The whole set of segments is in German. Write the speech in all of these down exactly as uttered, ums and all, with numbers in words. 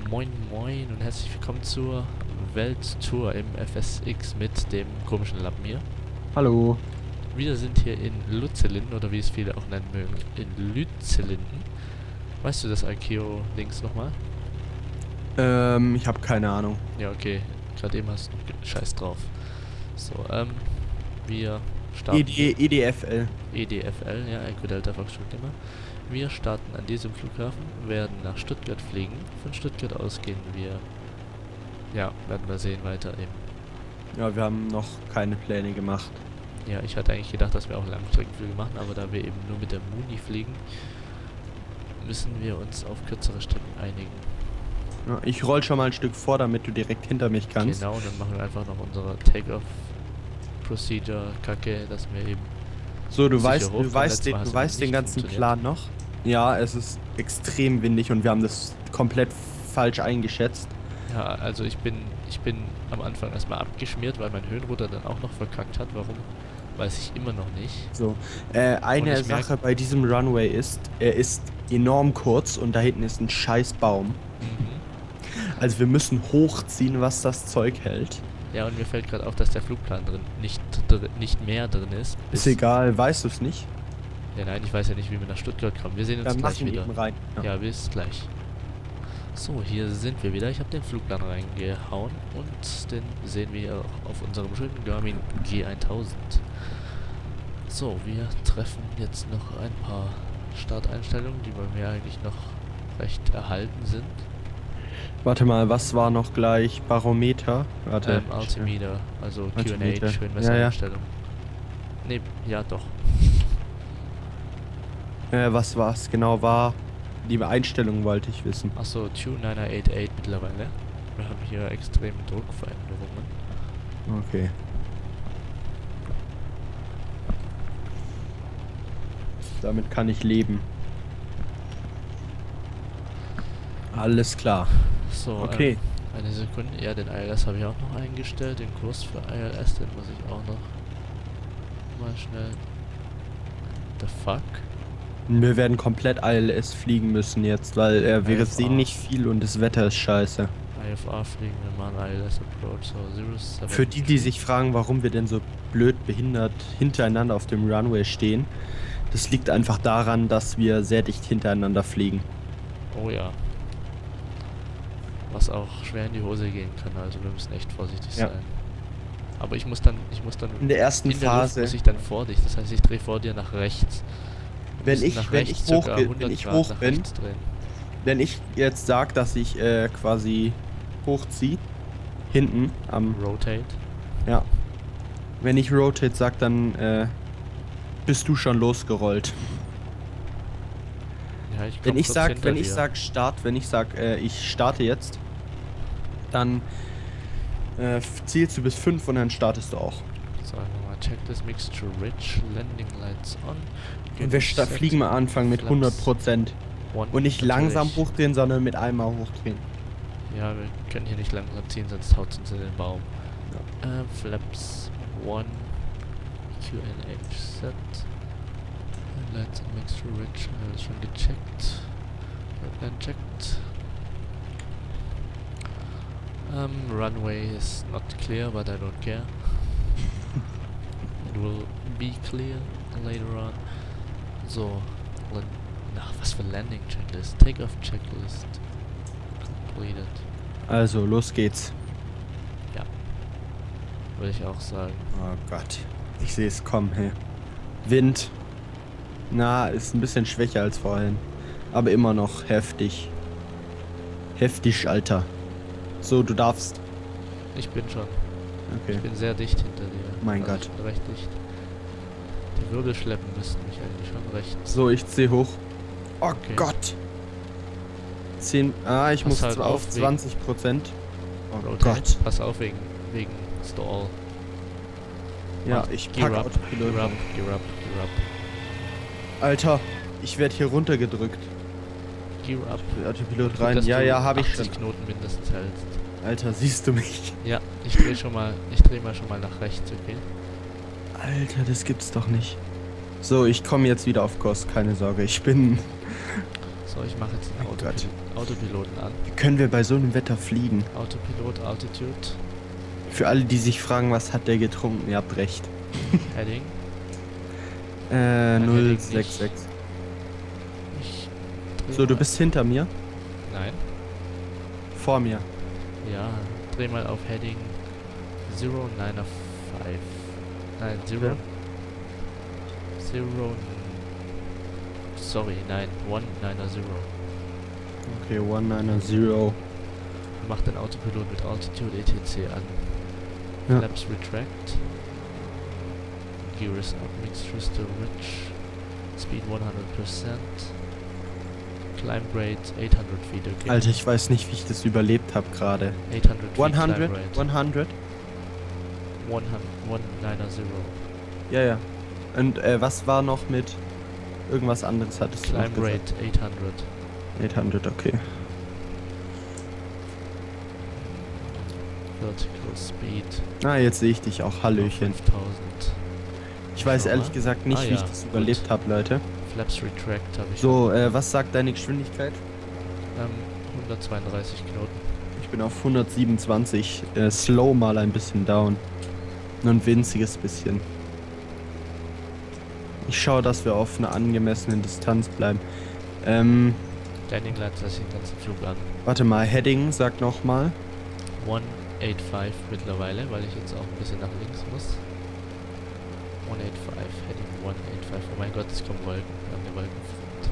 Moin Moin und herzlich willkommen zur Welttour im F S X mit dem komischen Lappen hier. Hallo. Wir sind hier in Luzelinden, oder wie es viele auch nennen mögen, in Lützelinden. Weißt du das Aikeo links nochmal? Ähm, ich habe keine Ahnung. Ja, okay. Gerade eben hast du noch Scheiß drauf. So, ähm, wir starten... E D, E D F L. E D F L, ja, Echo Delta Foxtrot immer. Wir starten an diesem Flughafen, werden nach Stuttgart fliegen. Von Stuttgart aus gehen wir... Ja, werden wir sehen weiter eben. Ja, wir haben noch keine Pläne gemacht. Ja, ich hatte eigentlich gedacht, dass wir auch Langstreckenflüge machen, aber da wir eben nur mit der Muni fliegen, müssen wir uns auf kürzere Strecken einigen. Ja, ich roll schon mal ein Stück vor, damit du direkt hinter mich kannst. Genau, und dann machen wir einfach noch unsere Take-Off-Procedure-Kacke, dass wir eben... So, du sicher weißt, hochfahren. du weißt, Letztes den, Mal hat du es weißt den nicht ganzen funktioniert. Plan noch? Ja, es ist extrem windig und wir haben das komplett falsch eingeschätzt. Ja, also ich bin, ich bin am Anfang erstmal abgeschmiert, weil mein Höhenruder dann auch noch verkackt hat. Warum? Weiß ich immer noch nicht. So, äh, eine ich merk- Sache bei diesem Runway ist, er ist enorm kurz und da hinten ist ein scheiß Baum. Mhm. Also wir müssen hochziehen, was das Zeug hält. Ja, und mir fällt gerade auf, dass der Flugplan drin nicht, dr nicht mehr drin ist. Ist egal, weißt du es nicht? Ja, nein, ich weiß ja nicht, wie wir nach Stuttgart kommen. Wir sehen uns Dann mach gleich ihn wieder. eben rein. Ja, bis gleich. So, hier sind wir wieder. Ich habe den Flugplan reingehauen und den sehen wir auch auf unserem schönen Garmin G tausend. So, wir treffen jetzt noch ein paar Starteinstellungen, die bei mir eigentlich noch recht erhalten sind. Warte mal, was war noch gleich? Barometer? Warte. Ähm, Altimeter, also Q und Altimeter. A, Ja, ja. Einstellung. Ne, ja doch. Äh, was war's genau war? Die Einstellung wollte ich wissen. Achso, Tune neun acht acht mittlerweile. Wir haben hier extreme Druckveränderungen. Okay. Damit kann ich leben. Alles klar. So, Okay. ähm, eine Sekunde. Ja, den I L S habe ich auch noch eingestellt. Den Kurs für I L S, den muss ich auch noch mal schnell... The fuck? Wir werden komplett I L S fliegen müssen jetzt, weil äh, wir I F A. sehen nicht viel und das Wetter ist scheiße. I F A fliegen wir mal I L S Approach, so zero seven. Für die, die sich fragen, warum wir denn so blöd behindert hintereinander auf dem Runway stehen, das liegt einfach daran, dass wir sehr dicht hintereinander fliegen. Oh ja. Was auch schwer in die Hose gehen kann, also wir müssen echt vorsichtig Ja. sein. Aber ich muss dann, ich muss dann... In der ersten in der Luft Phase, muss ich dann vor dich, das heißt ich drehe vor dir nach rechts. Wir wenn müssen ich, nach wenn rechts ich circa hoch bin, hundert wenn ich Grad hoch nach bin, rechts drehen. wenn ich jetzt sag, dass ich äh, quasi hochziehe, hinten am, Rotate. ja, wenn ich Rotate sag, dann äh, bist du schon losgerollt. Ja, ich komm Wenn ich kurz sag, hinter wenn ich dir. sag Start, wenn ich sag, äh, ich starte jetzt, dann äh, zielst du bis fünf und dann startest du auch. Sagen wir mal, check this mixture rich, landing lights on. Und wir sta- fliegen am Anfang mit hundert Prozent. Und nicht langsam hochdrehen, sondern mit einmal hochdrehen. Ja, wir können hier nicht langsam ziehen, sonst haut es uns in den Baum. Ja. Äh, Flaps one, Q N H set. Lights and mixture rich, alles schon gecheckt. Roadline checked. Um, runway is not clear, but I don't care. It will be clear later on. So, lan- ach, was für Landing Checklist? Takeoff Checklist completed. Also, los geht's. Würde ich auch sagen. Oh Gott. Ich sehe es kommen, hey. Wind. Na, ist ein bisschen schwächer als vorhin. Aber immer noch heftig. Heftig, Alter. So, du darfst. Ich bin schon. Okay. Ich bin sehr dicht hinter dir. Mein Also Gott. Ich bin recht dicht. Die Wirbelschleppen müssten mich eigentlich schon recht. So, ich zieh hoch. Oh Okay. Gott. zehn. Ah, ich Pass muss halt zwar auf auf wegen- zwanzig Prozent. Oh Rotate. Gott. Pass auf wegen, wegen Stall. Ja, Mach- ich Gear pack up, Autopilot. Gear up, Gear up, Gear up. Alter, ich werde hier runtergedrückt. Gear up. Autopilot Gut, rein. dass Ja, du ja, habe ich schon. achtzig Knoten mindestens hältst. Alter, siehst du mich? Ja, ich drehe schon mal, ich drehe mal schon mal nach rechts, okay? Alter, das gibt's doch nicht. So, ich komme jetzt wieder auf Kurs, keine Sorge. Ich bin... So, So, ich mache jetzt den Mein Autopil Gott. Autopiloten an. Wie können wir bei so einem Wetter fliegen? Autopilot, Altitude, Für alle, die sich fragen, was hat der getrunken, ihr habt recht. Heading. Äh, Heading null nicht. sechs sechs. Ich dreh So, du mal- bist hinter mir? Nein. Vor mir. Ja, dreh mal auf Heading zero nine five. Nein, zero. Ja. Zero. Sorry, nein, one niner zero. Okay, one niner zero. Mach den Autopilot mit Altitude et cetera an. Ja. Flaps retract. Gear is up, mixture still rich. Speed one hundred percent. Climb rate eight hundred feet, okay. Alter, ich weiß nicht, wie ich das überlebt habe gerade. eight hundred feet hundert? climb rate. hundert? one niner zero. Ja, ja. Und äh, was war noch mit irgendwas anderes hattest du noch Climb gesagt? rate eight hundred. achthundert, okay. Vertical speed. Ah, jetzt sehe ich dich auch. Hallöchen. fünftausend. Ich weiß Schau ehrlich mal. gesagt nicht, Ah, wie ich ja, das gut. überlebt habe, Leute. Flaps retract habe ich. So, äh, was sagt deine Geschwindigkeit? Ähm, hundertzweiunddreißig Knoten. Ich bin auf hundertsiebenundzwanzig. Äh, slow mal ein bisschen down. Nur ein winziges bisschen. Ich schaue, dass wir auf einer angemessenen Distanz bleiben. Ähm, Landing Lights lasse ich den ganzen Flug an. warte mal, Heading, sag nochmal. one eight five mittlerweile, weil ich jetzt auch ein bisschen nach links muss. one eight five, Heading one eight five. Oh mein Gott, es kommen Wolken. Wir haben eine Wolkenfront.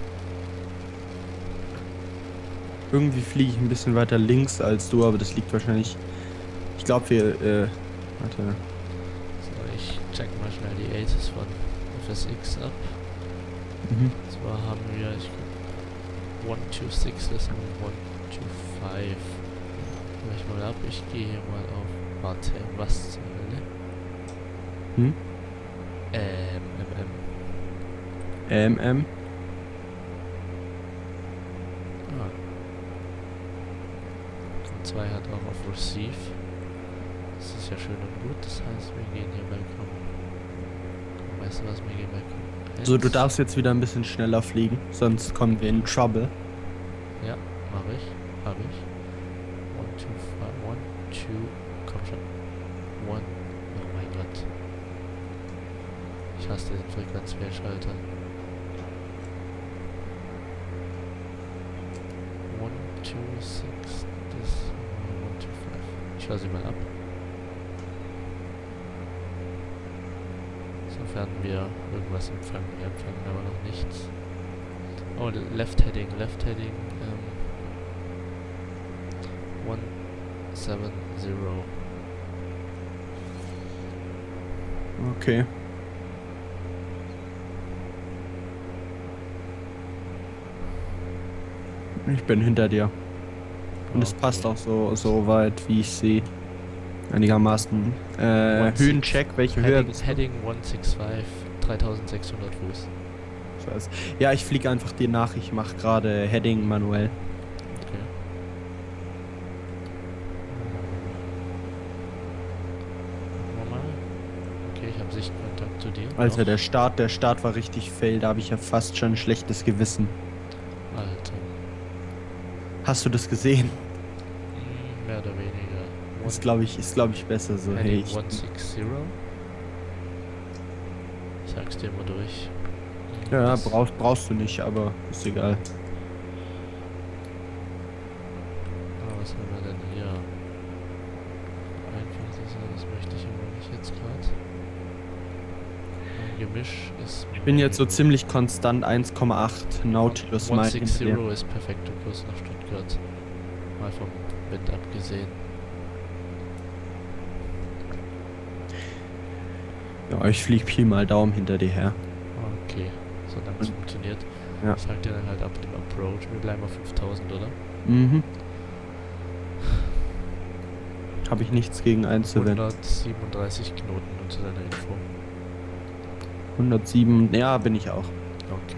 Irgendwie fliege ich ein bisschen weiter links als du, aber das liegt wahrscheinlich... Ich glaube, wir... Äh, warte. So, ich check mal schnell die Aces von F S X ab. Mhm. Zwar haben wir, ich one two six, das haben wir one two five. Mach ich mal ab, ich gehe hier mal auf. Warte, was zur Hölle? Hm? Ähm, M M. M M. Ah. Und zwei hat auch auf Receive. Das ist ja schön und gut, das heißt, wir gehen hier mal kommen. Weißt du was, wir gehen mal kommen. So, du darfst jetzt wieder ein bisschen schneller fliegen, sonst kommen wir in Trouble. Ja, mach ich. Hab ich. One, two, five, one, two, komm schon. One, oh mein Gott. Ich hasse den Frequenzwählschalter. One, two, six, das, one, two, five. Ich höre sie mal ab. Sofern wir irgendwas empfangen. Wir empfangen aber noch nichts. Oh, Left Heading, Left Heading, ähm, one seven zero. Okay. Ich bin hinter dir. Und es passt auch so, so weit, wie ich sehe. Einigermaßen. Äh, One Höhencheck, welche Höhe Heading, bist du? Heading one six five, dreitausendsechshundert Fuß. Scheiße. Ja, ich fliege einfach dir nach. Ich mache gerade Heading manuell. Okay. Nochmal. Okay, ich habe Sichtkontakt zu dir. Alter, Noch. der Start, der Start war richtig fail. Da habe ich ja fast schon ein schlechtes Gewissen. Alter. Hast du das gesehen? Hm, mehr oder weniger. Ist glaube ich, ist glaube ich besser so. Hey, Heading ich, one six zero. Ich sag's dir mal durch. Hm, ja, das- brauchst, brauchst du nicht, aber ist egal. Ah, was haben wir denn hier? Einfach so, das möchte ich aber nicht jetzt gerade. Mein Gemisch ist... Ich bin jetzt so ziemlich konstant eins Komma acht Nautilus one Meilen six hinter dir. zero ist perfekter Kurs nach Stuttgart. Mal vom Wind abgesehen. Ja, ich flieg Pi mal Daumen hinter dir her. Okay, solange es Und- funktioniert. ja. Ich sag dir dann halt ab dem Approach. Wir bleiben auf fünftausend, oder? Mhm. Habe ich nichts gegen einzuwenden. hundertsiebenunddreißig Knoten nur zu deiner Info. hundertsieben, ja, bin ich auch. Okay.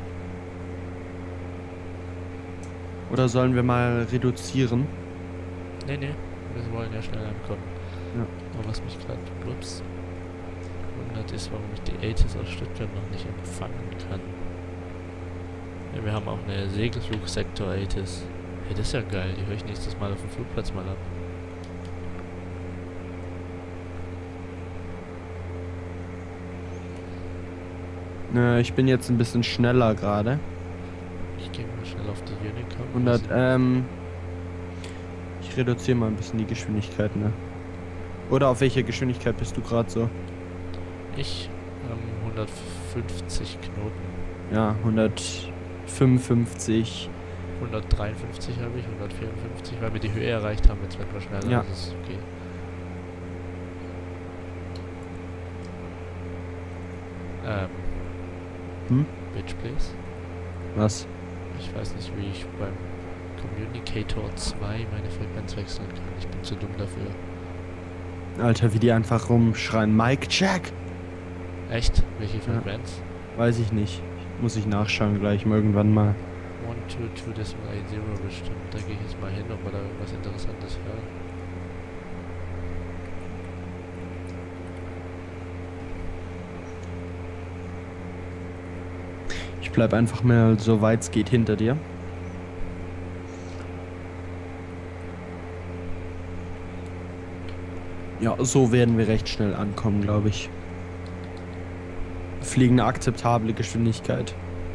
Oder sollen wir mal reduzieren? Nee, nee, wir wollen ja schnell ankommen. Ja. Aber was mich gerade, ups, wundert ist, warum ich die Aces aus Stuttgart noch nicht empfangen kann. Ja, wir haben auch eine Segelflugsektor ATIS. Hey, das ist ja geil. Die höre ich nächstes Mal auf dem Flugplatz mal ab. Äh, ich bin jetzt ein bisschen schneller gerade. Ich gehe mal schnell auf die Unicom. hundert, ähm... Ich reduziere mal ein bisschen die Geschwindigkeit, ne? Oder auf welcher Geschwindigkeit bist du gerade so? Ich ähm, hundertfünfzig Knoten. Ja, hundertfünfundfünfzig. hundertdreiundfünfzig habe ich, hundertvierundfünfzig, weil wir die Höhe erreicht haben. Jetzt werden wir schneller. Ja. Das ist okay. Ähm. Hm? Bitch, please. Was? Ich weiß nicht, wie ich beim Communicator zwei meine Frequenz wechseln kann. Ich bin zu dumm dafür. Alter, wie die einfach rumschreien. Mike, check! Echt? Welche Frequenz? Ja, weiß ich nicht. Muss ich nachschauen gleich mal irgendwann mal. eins, zwei, zwei, Decimal eins, null bestimmt. Da gehe ich jetzt mal hin, ob wir da irgendwas Interessantes hören. Ich bleib einfach mal so weit es geht hinter dir. Ja, so werden wir recht schnell ankommen, glaube ich. Fliegen eine akzeptable Geschwindigkeit.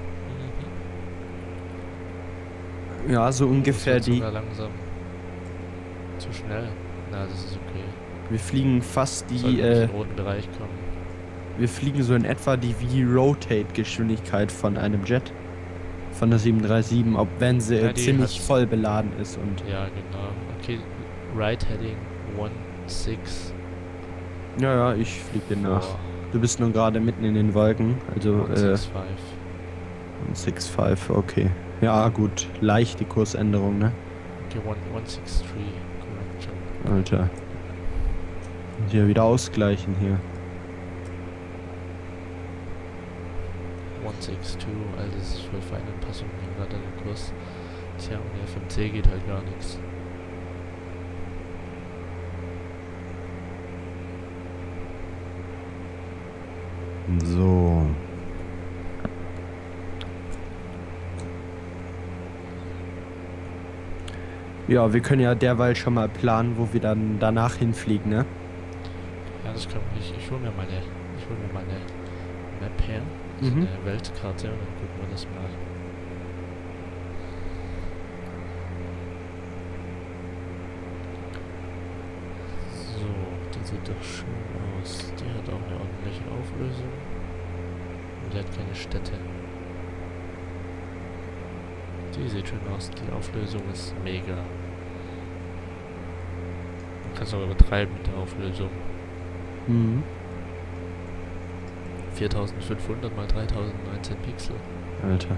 Mhm. Ja, so ungefähr das wird die. sogar langsam. Zu schnell. Na, das ist okay. Wir fliegen fast die. Sollten wir Äh, in den roten Bereich kommen. wir fliegen so in etwa die V-Rotate-Geschwindigkeit von einem Jet. Von der sieben drei sieben, ob wenn sie Ja, die ziemlich hat's. voll beladen ist und. Ja, genau. Okay, right heading one six. Ja, ja, ich flieg dir nach. Du bist nur gerade mitten in den Wolken, also one äh, six five. sechs fünf, okay. Ja, gut, leicht die Kursänderung, ne? Okay, one six three. Correction. Alter. Und hier wieder ausgleichen hier. one six two, also das ist voll feine Anpassung gerade an den Kurs. Tja, und F M C geht halt gar nichts. So. Ja, wir können ja derweil schon mal planen, wo wir dann danach hinfliegen, ne? Ja, das kann ich. Ich hole mir meine. Ich hole mir meine Map her. Also Mhm. eine Weltkarte und dann gucken wir das mal. So, die sieht doch schön aus. Die hat auch eine ordentliche Auflösung. Und die hat keine Städte. Die sieht schön aus. Die Auflösung ist mega. Man kann es auch übertreiben mit der Auflösung. Mhm. viertausendfünfhundert mal dreitausendneunzehn Pixel. Alter.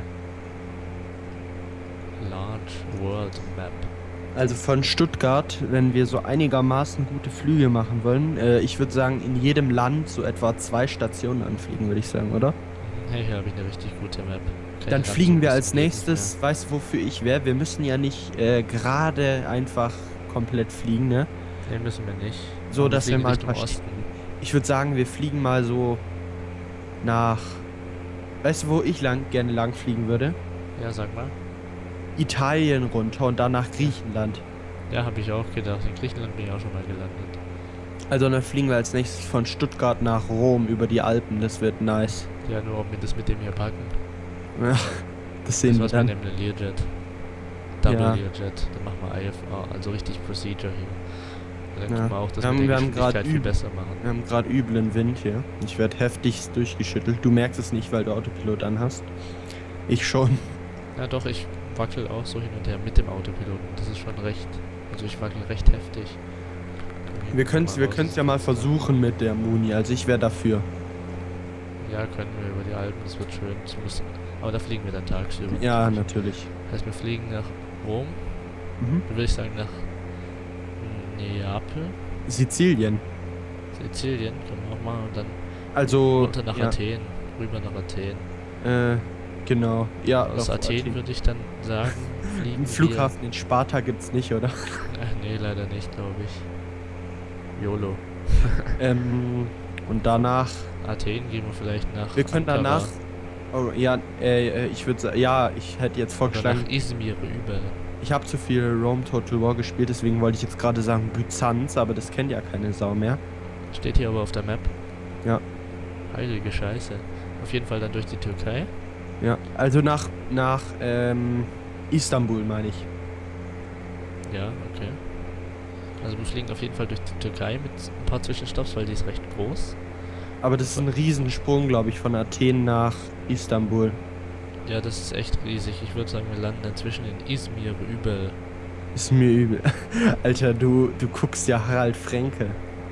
Large World Map. Also von Stuttgart, wenn wir so einigermaßen gute Flüge machen wollen, äh, ich würde sagen, in jedem Land so etwa zwei Stationen anfliegen, würde ich sagen, oder? Hey, hier habe ich eine richtig gute Map. Kann Dann ich grad fliegen so wir ein als bisschen nächstes, weißt du, wofür ich wäre? Wir müssen ja nicht äh, gerade einfach komplett fliegen, ne? Nee, müssen wir nicht. So, Aber dass wir fliegen mal Richtung ein paar Osten. Ich würde sagen, wir fliegen mal so nach. Weißt du, wo ich lang gerne lang fliegen würde? Ja, sag mal. Italien runter und dann nach Griechenland. Ja, habe ich auch gedacht. In Griechenland bin ich auch schon mal gelandet. Also dann fliegen wir als nächstes von Stuttgart nach Rom über die Alpen. Das wird nice. Ja, nur ob wir das mit dem hier packen. Ja, das sehen Das wir war's dann. mit dem Learjet. Double Ja. Learjet. Dann machen wir I F R, also richtig Procedure hier. Und dann Ja. können wir auch das Wir mit haben- der wir haben grad Geschwindigkeit viel üb- besser machen. Wir haben gerade üblen Wind hier. Ich werde heftigst durchgeschüttelt. Du merkst es nicht, weil du Autopilot anhast. Ich schon. Ja doch, ich wackel auch so hin und her mit dem Autopiloten. Das ist schon recht. Also ich wackel recht heftig. Wir können es wir können's ja mal versuchen mit der Muni. Also ich wäre dafür. Ja, können wir über die Alpen, das wird schön. Das muss, aber da fliegen wir dann tagsüber. Ja, natürlich. Heißt, wir fliegen nach Rom, Mhm. dann würde ich sagen nach Neapel, Sizilien. Sizilien, können wir auch machen und dann Also. runter nach ja, Athen, rüber nach Athen. Äh, genau. Ja, Aus doch, Athen, würde ich dann sagen, fliegen Einen Flughafen in Sparta gibt's nicht, oder? wir... Ach, nee, leider nicht, glaube ich. YOLO. ähm, und danach. Athen gehen wir vielleicht nach Wir können Ankara. danach Oh, ja, äh, ich würde sagen, ja, ich hätte jetzt Oder vorgeschlagen, nach Izmir rüber. ich habe zu viel Rome Total War gespielt, deswegen wollte ich jetzt gerade sagen Byzanz, aber das kennt ja keine Sau mehr. Steht hier aber auf der Map. Ja. Heilige Scheiße. Auf jeden Fall dann durch die Türkei. Ja, also nach, nach, ähm, Istanbul meine ich. Ja, okay. Also wir fliegen auf jeden Fall durch die Türkei mit ein paar Zwischenstopps, weil die ist recht groß. Aber das ist ein Riesensprung, glaube ich, von Athen nach Istanbul. Ja, das ist echt riesig. Ich würde sagen, wir landen inzwischen in Izmir über. Ist mir übel. Alter, du, du guckst ja Harald Fränke.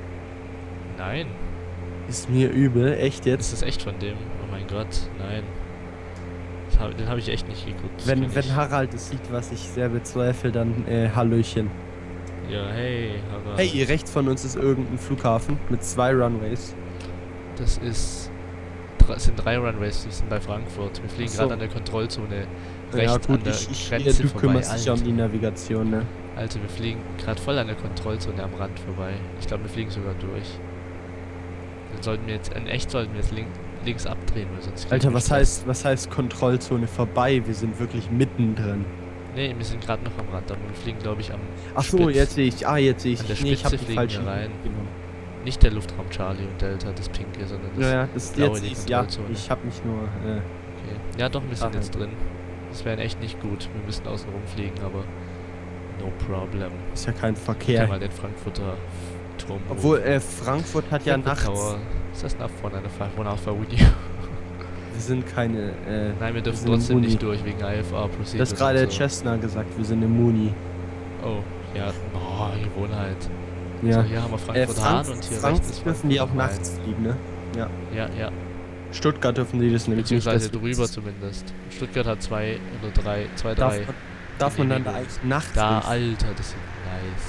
Nein. Ist mir übel, echt jetzt? Ist das echt von dem? Oh mein Gott, nein. Das hab, den habe ich echt nicht geguckt. Das Wenn, kenn wenn ich. Harald es sieht, was ich sehr bezweifle, dann äh, Hallöchen. Ja, hey, Harald. Hey, rechts von uns ist irgendein Flughafen mit zwei Runways. Das ist. dr- Es sind drei Runways, die sind bei Frankfurt. Wir fliegen Ach so. gerade an der Kontrollzone. Ja Rechts gut, an der ich, ich, Grenze du vorbei. kümmerst dich ja um Alter. die Navigation, ne? Alter, wir fliegen gerade voll an der Kontrollzone am Rand vorbei. Ich glaube, wir fliegen sogar durch. Dann sollten wir jetzt, in echt sollten wir jetzt link, links abdrehen, weil sonst kriegen Alter, wir was Stress. heißt, was heißt Kontrollzone vorbei? Wir sind wirklich mittendrin. Nee, wir sind gerade noch am Rand, aber wir fliegen, glaube ich, am Ach so, Spitz- jetzt sehe ich. Ah, jetzt sehe ich. An der Nee, ich habe Spitze die fliegen falschen wir rein. genommen. Nicht der Luftraum Charlie und Delta, das Pinke, sondern das Ja, ja, das blaue, jetzt die ist, ja, Kontrollzone. ich habe mich nur, äh, Okay. Ja, doch, wir sind Ah, jetzt drin. Das wäre echt nicht gut. Wir müssten außen rumfliegen, aber no problem. ist ja kein Ich kann Verkehr. mal den Frankfurter Turm Obwohl, rufen. äh, Frankfurt hat ja Frankfurt nachts. Tower. Ist das nach vorne eine Fahrradfahrt? Wir sind keine, äh, Nein, wir dürfen sind im trotzdem Muni. nicht durch wegen I F A Procedures. Das hat gerade und so. Cessna gesagt, wir sind im Muni. Oh, ja, oh, Gewohnheit. Ja. So, hier haben wir Äh, Frankfurt Hahn Frank und hier rechts Frankfurt ist dürfen die auch Frankfurt nachts fliegen, ne? Ja. Main. Ja, ja. Stuttgart dürfen die das nämlich nicht. Beziehungsweise das- drüber zumindest. Stuttgart hat zwei oder drei, zwei, Darf, drei. man- darf man dann da Genehmigung. eigentlich nachts Da, durchfliegen? Alter, das ist nice.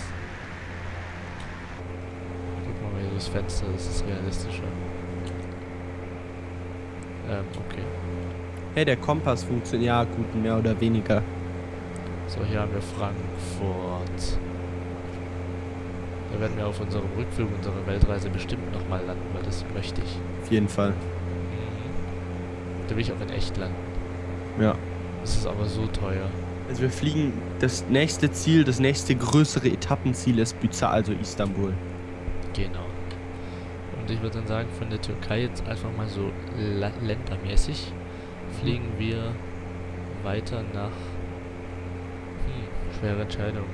Guck mal hier durchs Fenster, das ist realistischer. Ähm, okay. Hey, der Kompass funktioniert. Ja, gut, mehr oder weniger. So, hier haben wir Frankfurt. Da werden wir auf unserem Rückflug, unserer Weltreise bestimmt nochmal landen, weil das möchte ich. Auf jeden Fall. Mhm. Da will ich auch in echt landen. Ja. Das ist aber so teuer. Also wir fliegen, das nächste Ziel, das nächste größere Etappenziel ist Byzanz, also Istanbul. Genau. Und ich würde dann sagen, von der Türkei jetzt einfach mal so la- ländermäßig fliegen wir weiter nach... Hm, schwere Entscheidung.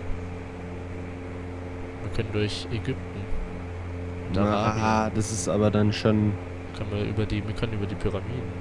Wir können durch Ägypten und Arabien. Ah, das ist aber dann schon. Können wir über die, wir können über die Pyramiden.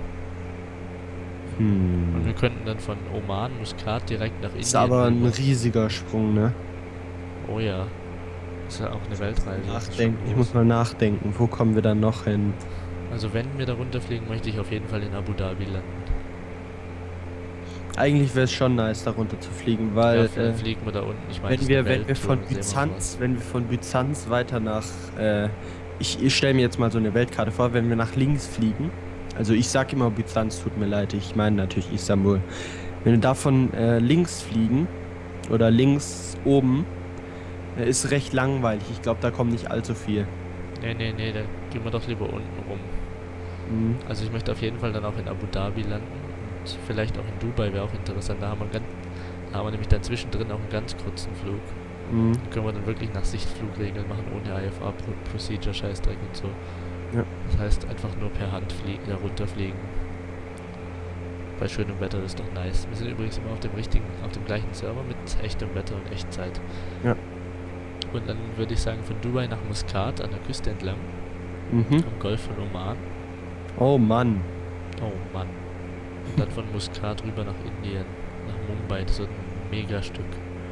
Hm. Und wir könnten dann von Oman, Muscat direkt nach Indien. Ist aber ein rüber. riesiger Sprung, ne? Oh ja. Ist ja auch eine Weltreise. das ist schon Nachdenken. Ich groß. muss mal nachdenken. Wo kommen wir dann noch hin? Also wenn wir da runterfliegen, möchte ich auf jeden Fall in Abu Dhabi landen. Eigentlich wäre es schon nice, da runter zu fliegen, Ja, weil vielleicht äh, fliegen wir da unten. Ich meine, wenn wir, wenn wir von Byzanz, wenn wir von Byzanz weiter nach, äh, ich, ich stelle mir jetzt mal so eine Weltkarte vor, wenn wir nach links fliegen, also ich sag immer Byzanz, tut mir leid, ich meine natürlich Istanbul. Wenn wir davon äh, links fliegen oder links oben, äh, ist recht langweilig. Ich glaube, da kommt nicht allzu viel. Nee, nee, nee, da gehen wir doch lieber unten rum. Mhm. Also ich möchte auf jeden Fall dann auch in Abu Dhabi landen. Und vielleicht auch in Dubai wäre auch interessant. Da haben wir, ganz, da haben wir nämlich dann zwischendrin auch einen ganz kurzen Flug. Mhm. Da können wir dann wirklich nach Sichtflugregeln machen, ohne I F A Pro Procedure, Scheißdreck und so. Ja. Das heißt einfach nur per Hand fliegen, ja, runterfliegen. Bei schönem Wetter, das ist doch nice. Wir sind übrigens immer auf dem richtigen, auf dem gleichen Server mit echtem Wetter und Echtzeit. Ja. Und dann würde ich sagen, von Dubai nach Muscat an der Küste entlang, Mhm. am Golf von Oman. Oh Mann. Oh Mann. Und dann von Muscat rüber nach Indien, nach Mumbai, das wird ein Megastück.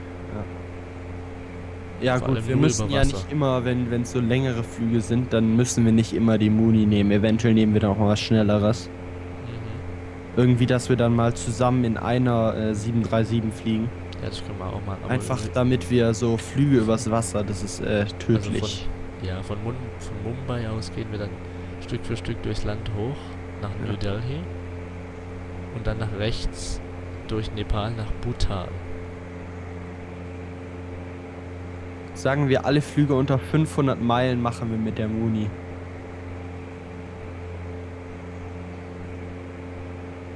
Ja Vor gut, allem wir nur müssen über ja Wasser. nicht immer, wenn es so längere Flüge sind, dann müssen wir nicht immer die Muni nehmen. Eventuell nehmen wir dann auch mal was Schnelleres. Mhm. Irgendwie, dass wir dann mal zusammen in einer äh, sieben drei sieben fliegen. Ja, das können wir auch machen. aber Einfach irgendwie- damit wir so Flüge übers Wasser, das ist äh, also tödlich. von, ja, von, Mun von Mumbai aus gehen wir dann Stück für Stück durchs Land hoch, nach Ja. New Delhi. Und dann nach rechts durch Nepal nach Bhutan. Sagen wir, alle Flüge unter fünfhundert Meilen machen wir mit der Muni.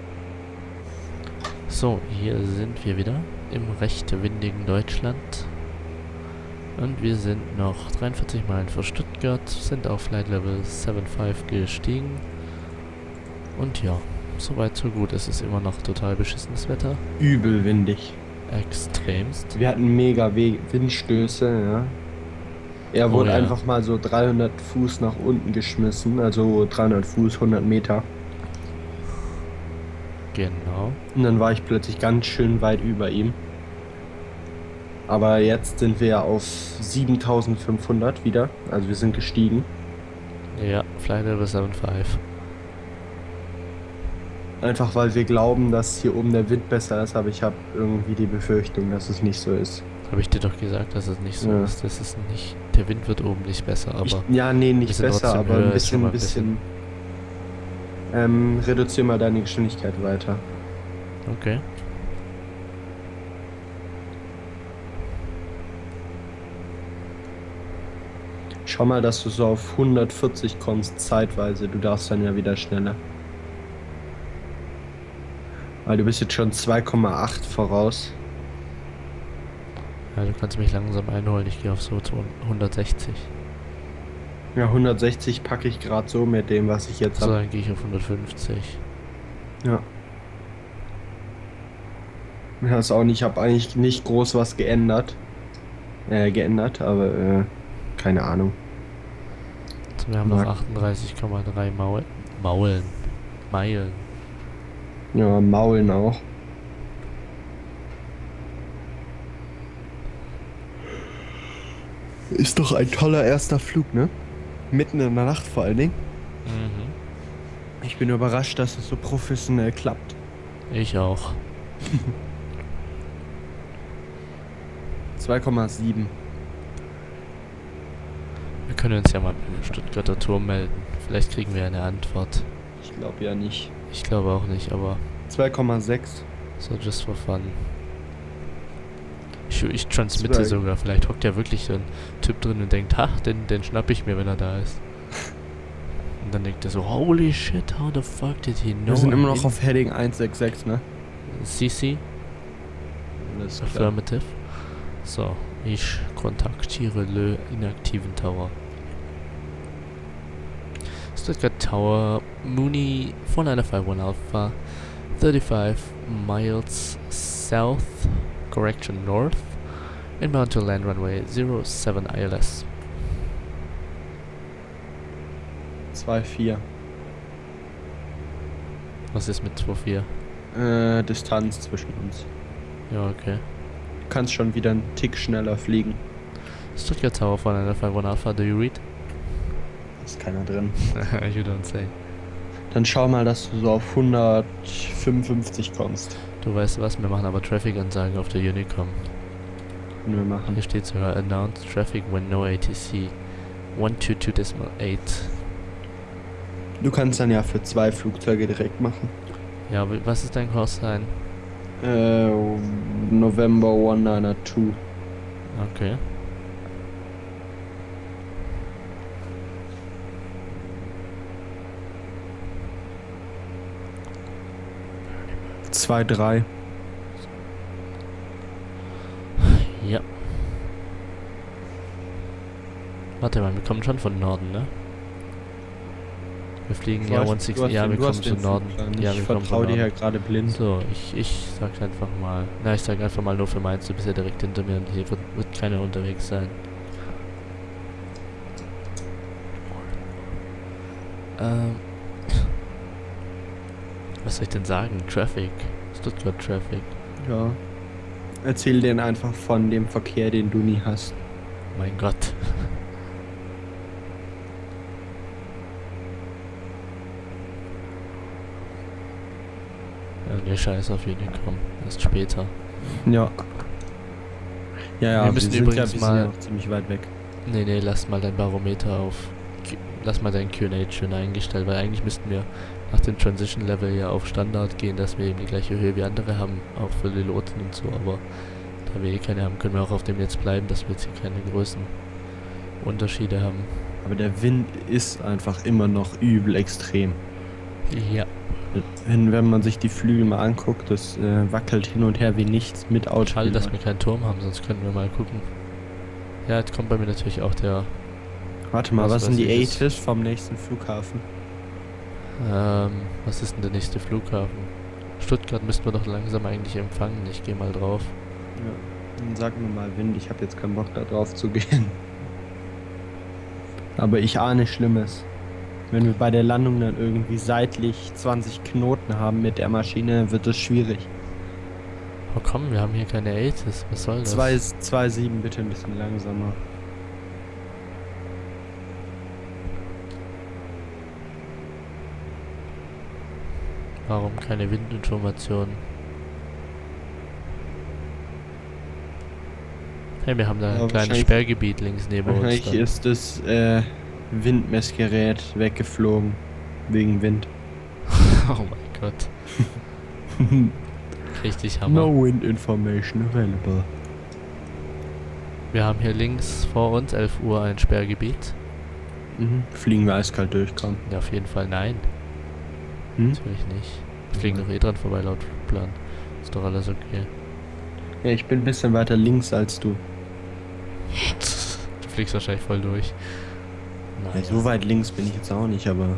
So, hier sind wir wieder im recht windigen Deutschland. Und wir sind noch dreiundvierzig Meilen vor Stuttgart, sind auf Flight Level sieben Komma fünf gestiegen. Und ja, soweit so gut. Es ist immer noch total beschissenes Wetter. Übel windig. Extremst. Wir hatten mega We Windstöße, ja. Er wurde Oh ja. einfach mal so dreihundert Fuß nach unten geschmissen, also dreihundert Fuß, hundert Meter. Genau. Und dann war ich plötzlich ganz schön weit über ihm. Aber jetzt sind wir auf siebentausendfünfhundert wieder, also wir sind gestiegen. Ja, Flight Level sieben Komma fünf. Einfach weil wir glauben, dass hier oben der Wind besser ist, aber ich habe irgendwie die Befürchtung, dass es nicht so ist. Habe ich dir doch gesagt, dass es nicht so Ja. ist. Das ist nicht. Der Wind wird oben nicht besser, aber. Ich, ja, nee, nicht bisschen besser, trotzdem aber höher ein ist schon bisschen, mal ein bisschen. Ähm, reduzier mal deine Geschwindigkeit weiter. Okay. Schau mal, dass du so auf hundertvierzig kommst zeitweise. Du darfst dann ja wieder schneller. Weil du bist jetzt schon zwei Komma acht voraus. Ja, du kannst mich langsam einholen. Ich gehe auf so zu hundertsechzig. Ja, hundertsechzig packe ich gerade so mit dem, was ich jetzt So, habe. dann gehe ich auf hundertfünfzig. Ja. Ja, ist auch nicht. Ich habe eigentlich nicht groß was geändert. Äh, geändert, aber äh, keine Ahnung. Also wir haben Mag- noch achtunddreißig Komma drei Maul Maulen. Meilen. Ja, Maulen auch. Ist doch ein toller erster Flug, ne? Mitten in der Nacht vor allen Dingen. Mhm. Ich bin überrascht, dass es so professionell klappt. Ich auch. zwei Komma sieben. Wir können uns ja mal im Stuttgarter Turm melden. Vielleicht kriegen wir eine Antwort. Ich glaube ja nicht. Ich glaube auch nicht, aber zwei Komma sechs. so just for fun. Ich, ich transmitte Zwei. sogar. Vielleicht hockt ja wirklich so ein Typ drin und denkt, ha, den, den schnapp ich mir, wenn er da ist. Und dann denkt er so, holy shit, how the fuck did he know? Wir sind immer I'm noch in auf Heading eins sechs sechs, ne? C C, Alles klar. Affirmative. So, ich kontaktiere Le inaktiven Tower. Stuttgart Tower, Mooney four nine five one Alpha, thirty-five miles south, correction north, inbound to land runway zero seven I L S. zwei vier. Was ist mit zwei vier? Äh, Distanz zwischen uns. Ja, okay. Du kannst schon wieder einen Tick schneller fliegen. Stuttgart Tower four nine five one Alpha, do you read? Ist keiner drin. You don't say. Dann schau mal, dass du so auf hundertfünfundfünfzig kommst. Du weißt was, wir machen aber Traffic-Ansagen auf der Unicom. Können wir machen. Hier steht sogar Announced Traffic when no A T C one two two point eight. Du kannst dann ja für zwei Flugzeuge direkt machen. Ja, wie- was ist dein Kurs sein? Äh, November one nine two. Okay. zwei drei. Ja. Warte mal, wir kommen schon von Norden, ne? Wir fliegen ja one six. Ja, wir kommen von Norden. Ja, ich wir kommen vertraue von dir ja Norden. gerade blind. So, ich, ich sag einfach mal. Na, ich sag einfach mal nur für meins, du bist ja direkt hinter mir und hier wird, wird keiner unterwegs sein. Ähm. Was soll ich denn sagen? Traffic. Stuttgart Traffic. Ja. Erzähl denen einfach von dem Verkehr, den du nie hast. Mein Gott. Ja, nee, scheiß auf Unicom. Erst später. Ja. Ja, ja, Wir müssen sind übrigens ja, wir sind mal- ja noch ziemlich weit weg. Nee, nee, lass mal dein Barometer auf. Q- Lass mal dein Q und A schön eingestellt, weil eigentlich müssten wir nach dem Transition Level ja auf Standard gehen, dass wir eben die gleiche Höhe wie andere haben, auch für die Lotsen und so, aber da wir eh keine haben, können wir auch auf dem jetzt bleiben, dass wir jetzt hier keine großen Unterschiede haben. Aber der Wind ist einfach immer noch übel extrem. Ja. Wenn, wenn man sich die Flügel mal anguckt, das äh, wackelt hin und her wie nichts mit Schade, Autopilot. dass wir keinen Turm haben, sonst könnten wir mal gucken. Ja, jetzt kommt bei mir natürlich auch der... Warte mal, Was was, sind weiß die ich, ist- A-Tisch vom nächsten Flughafen? Ähm, was ist denn der nächste Flughafen? Stuttgart müssten wir doch langsam eigentlich empfangen. Ich gehe mal drauf. Ja, dann sag mir mal Wind, ich habe jetzt keinen Bock da drauf zu gehen. Aber ich ahne Schlimmes. Wenn wir bei der Landung dann irgendwie seitlich zwanzig Knoten haben mit der Maschine, wird es schwierig. Oh komm, wir haben hier keine ATIS. Was soll das? zwei Komma sieben bitte ein bisschen langsamer. Warum keine Windinformationen? Hey, wir haben da Ja, ein kleines wahrscheinlich- Sperrgebiet links neben uns. Wahrscheinlich Dann. ist das äh, Windmessgerät weggeflogen. Wegen Wind. Oh mein Gott. Richtig Hammer. No wind information available. Wir haben hier links vor uns, elf Uhr, ein Sperrgebiet. Mhm. Fliegen wir eiskalt durch, komm. Ja, auf jeden Fall nein. Hm? Natürlich nicht. Wir fliegen Ja. doch eh dran vorbei laut Plan. Ist doch alles okay. Ja, ich bin ein bisschen weiter links als du. Du fliegst wahrscheinlich voll durch. Ja, so weit links bin ich jetzt auch nicht, aber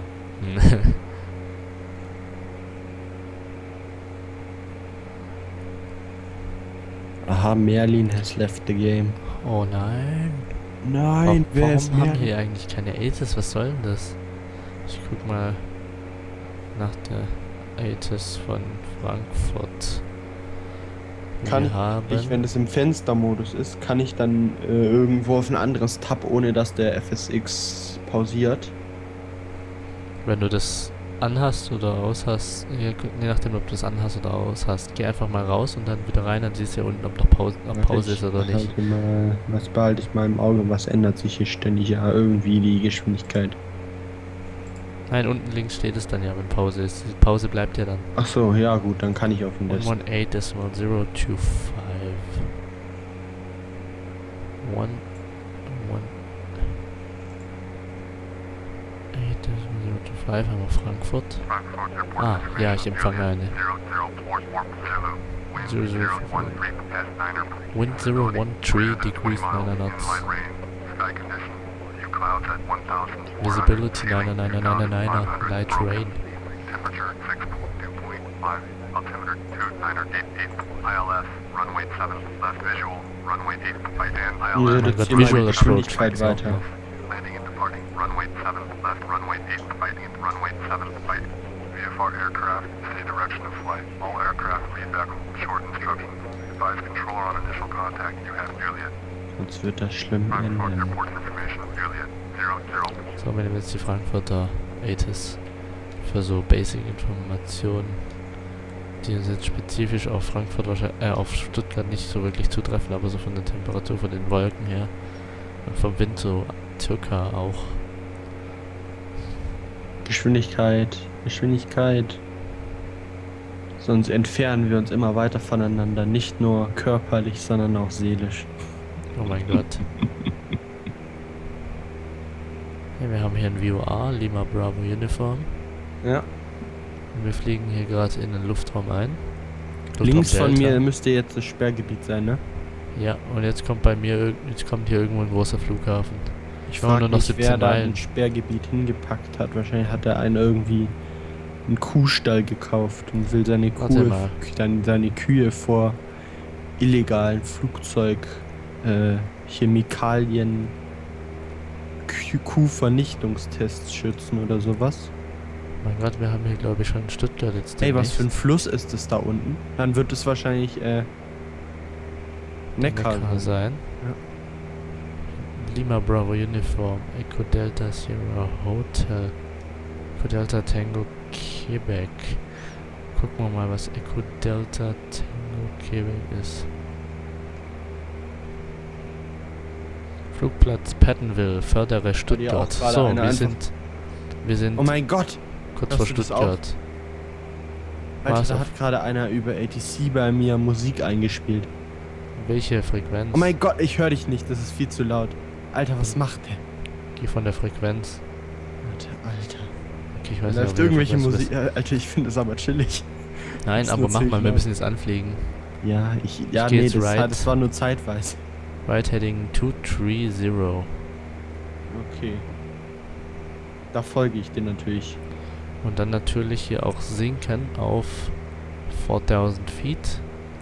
aha, Merlin has left the game. Oh nein. Nein, Wa- Warum haben wir hier eigentlich keine ATIS? Was soll denn das? Ich guck mal nach der ATIS von Frankfurt. Kann wir haben ich, wenn das im Fenstermodus ist, kann ich dann äh, irgendwo auf ein anderes Tab, ohne dass der F S X pausiert? wenn du das anhast oder aushast, je je nachdem ob du das anhast oder aushast, geh einfach mal raus und dann wieder rein, dann siehst du ja unten, ob noch Pause, ob Pause ist oder nicht. Warte mal, was behalte ich mal im Auge? Was ändert sich hier ständig? Ja, irgendwie die Geschwindigkeit. Nein, unten links steht es dann ja, wenn Pause ist. Die Pause bleibt ja dann. Ach so, ja gut, dann kann ich auf den one Desk. one eight decimal zero two five. one one eight decimal zero two five haben wir Frankfurt. Ah, ja, ich empfange eine. zero zero four. Wind zero one three degrees nine knots. Visibility nine nine nine nine nine light rain. Temperature six two point five, altimeter two nine eight eight, I L S, runway seven, left visual, runway eight, right hand, I Ihr L S, reduziert Visual meine approach Geschwindigkeit gibt's auch weiter. noch. landing and departing, runway seven, left runway eight, right hand, runway seven, right. V F R aircraft, say direction of flight. All aircraft feedback, short instructions. Advise controller on initial contact. You have Juliet. Sonst wird das schlimm Frankfurt enden. Airport information, Juliet, zero zero. So, wir nehmen jetzt die Frankfurter ATIS für so Basic-Informationen, die uns jetzt spezifisch auf Frankfurt wahrscheinlich, äh, auf Stuttgart nicht so wirklich zutreffen, aber so von der Temperatur, von den Wolken her und vom Wind so circa auch. Geschwindigkeit, Geschwindigkeit. Sonst entfernen wir uns immer weiter voneinander, nicht nur körperlich, sondern auch seelisch. Oh mein Gott. Ja, wir haben hier ein V O A, Lima Bravo Uniform. Ja. Und wir fliegen hier gerade in den Luftraum ein. Luftraum Links von Delta. mir müsste jetzt das Sperrgebiet sein, ne? Ja, und jetzt kommt bei mir, irg- jetzt kommt hier irgendwo ein großer Flughafen. Ich Wir haben frage nur noch mich, siebzehn wer da Meilen. ein Sperrgebiet hingepackt hat. Wahrscheinlich hat er einen irgendwie einen Kuhstall gekauft und will seine, Warte Kuh, mal. dann seine Kühe vor illegalen Flugzeug, äh, Chemikalien, Kuh- Kuhvernichtungstests schützen oder sowas. Mein Gott, wir haben hier glaube ich schon Stuttgart jetzt. Ey, was für ein demnächst. Fluss ist es da unten? Dann wird es wahrscheinlich äh, Neckar, Neckar sein. Lima Bravo Uniform, Echo Delta Sierra Hotel, Echo Delta Tango Quebec. Gucken wir mal, was Echo Delta Tango Quebec ist. Flugplatz Pattonville, Fördere dir auch Stuttgart. gerade So, eine wir einfach- sind, wir sind Oh mein Gott! kurz hast vor du das auch? Stuttgart. Alter, Was da auf- hat gerade einer über A T C bei mir Musik eingespielt. Welche Frequenz? Oh mein Gott, ich höre dich nicht, das ist viel zu laut. Alter, was macht der? Geh von der Frequenz. Alter, Alter. Okay, Ich weiß Läuft nicht, ob irgendwelche was- Musik. Ja, Alter, ich finde das aber chillig. Nein, ist aber nur mach mal, ziemlich wir laut. müssen jetzt anfliegen. Ja, ich. Ja, geh nee, jetzt das, right. hat- das war nur zeitweise. Right heading two three zero. Okay. Da folge ich dir natürlich. Und dann natürlich hier auch sinken auf fourtausend Feet.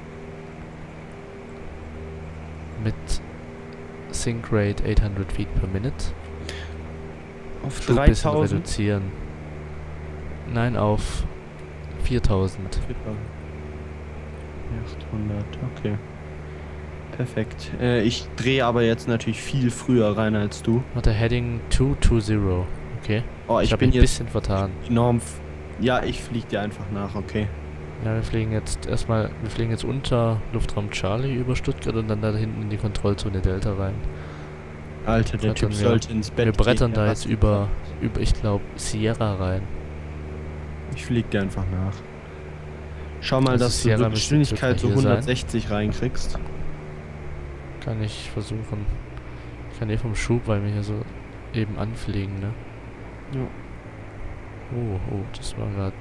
Mit Sink Rate achthundert Feet per Minute. Auf Flug ein bisschen dreitausend. reduzieren. Nein, auf viertausend. achthundert, okay. Perfekt. Äh, ich drehe aber jetzt natürlich viel früher rein als du. Warte, Heading two two zero. Okay. Oh, Ich, ich, habe bin mich ein jetzt bisschen vertan. enorm. f- Ja, ich fliege dir einfach nach, okay. Ja, wir fliegen jetzt erstmal, wir fliegen jetzt unter Luftraum Charlie über Stuttgart und dann da hinten in die Kontrollzone Delta rein. Alter, der Brettern Typ wir- sollte ins Bett Wir brettern gehen, da der jetzt rastet über, ab. über, ich glaube, Sierra rein. Ich flieg dir einfach nach. Schau mal, Also dass Sierra du so müsste Geschwindigkeit so circa hier sein. hundertsechzig reinkriegst. Kann ich versuchen. Ich kann eh vom Schub, weil wir hier so eben anfliegen, ne? Ja. Oh, oh, das war gerade.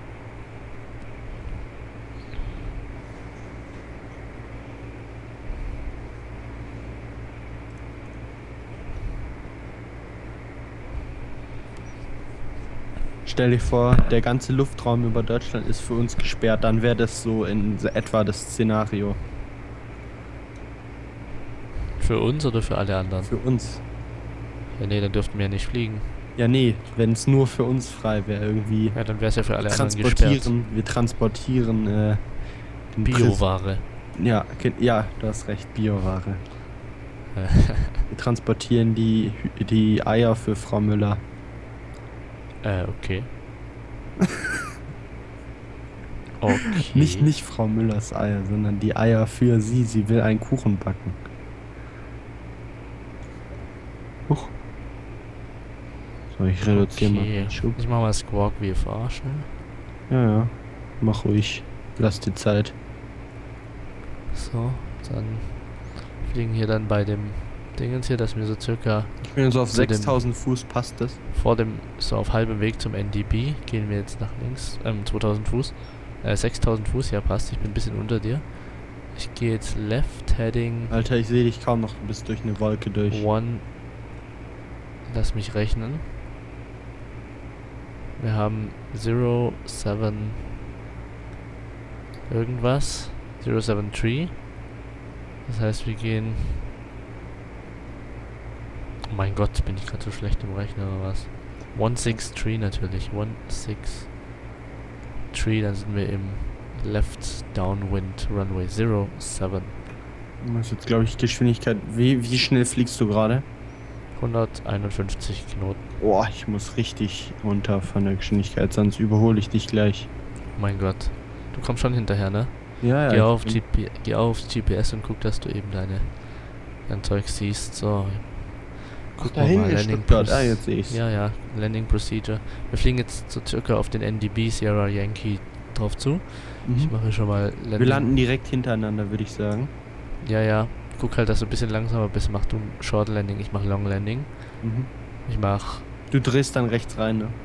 Stell dir vor, der ganze Luftraum über Deutschland ist für uns gesperrt, dann wäre das so in etwa das Szenario. Für uns oder für alle anderen? Für uns. Ja, nee, dann dürften wir ja nicht fliegen. Ja, nee, wenn es nur für uns frei wäre, irgendwie. Ja, dann wäre es ja für alle anderen gesperrt. transportieren, wir transportieren äh, den Pres- Bioware. Ja, ke- ja, du hast recht, Bioware. Wir transportieren die, Hü- die Eier für Frau Müller. äh, okay. Okay. Nicht, nicht Frau Müllers Eier, sondern die Eier für sie. Sie will einen Kuchen backen. Huch. So, ich reduziere mal Okay. den Schub. Ich mach mal Squawk V F A schnell. Ja, ja. Mach ruhig. Lass dir Zeit. So, dann fliegen hier dann bei dem Dingens hier, dass wir so circa Ich bin so auf Zu dem- sechstausend Fuß, passt das? vor dem, so auf halbem Weg zum N D B, gehen wir jetzt nach links, ähm, zweitausend Fuß, äh, sechstausend Fuß, ja passt, ich bin ein bisschen unter dir. Ich gehe jetzt left, heading Alter, ich sehe dich kaum noch bis durch eine Wolke durch. one, lass mich rechnen. Wir haben zero seven irgendwas, zero seven three. Das heißt, wir gehen... Oh mein Gott, bin ich gerade so schlecht im Rechnen oder was? one six three natürlich, one six three, dann sind wir im Left Downwind Runway zero seven. Du musst jetzt, glaube ich, Geschwindigkeit. Wie, wie schnell fliegst du gerade? hunderteinundfünfzig Knoten. Boah, ich muss richtig runter von der Geschwindigkeit, sonst überhole ich dich gleich. Oh mein Gott. Du kommst schon hinterher, ne? Ja, Geh, ich auf bin- G P geh aufs G P S und guck, dass du eben deine dein Zeug siehst. So. Ach, da wir hinten mal, ist Landing Stuttgart. Proce- Ah, jetzt sehe ich's. Ja, ja, Landing Procedure. Wir fliegen jetzt so circa auf den N D B Sierra Yankee drauf zu. Ich Mhm. mache schon mal Landing. Wir landen direkt hintereinander, würde ich sagen. Ja, ja. Guck halt, dass du ein bisschen langsamer bist. Mach du ein Short Landing, ich mach Long Landing. Mhm. Ich mach Du drehst dann rechts rein, ne?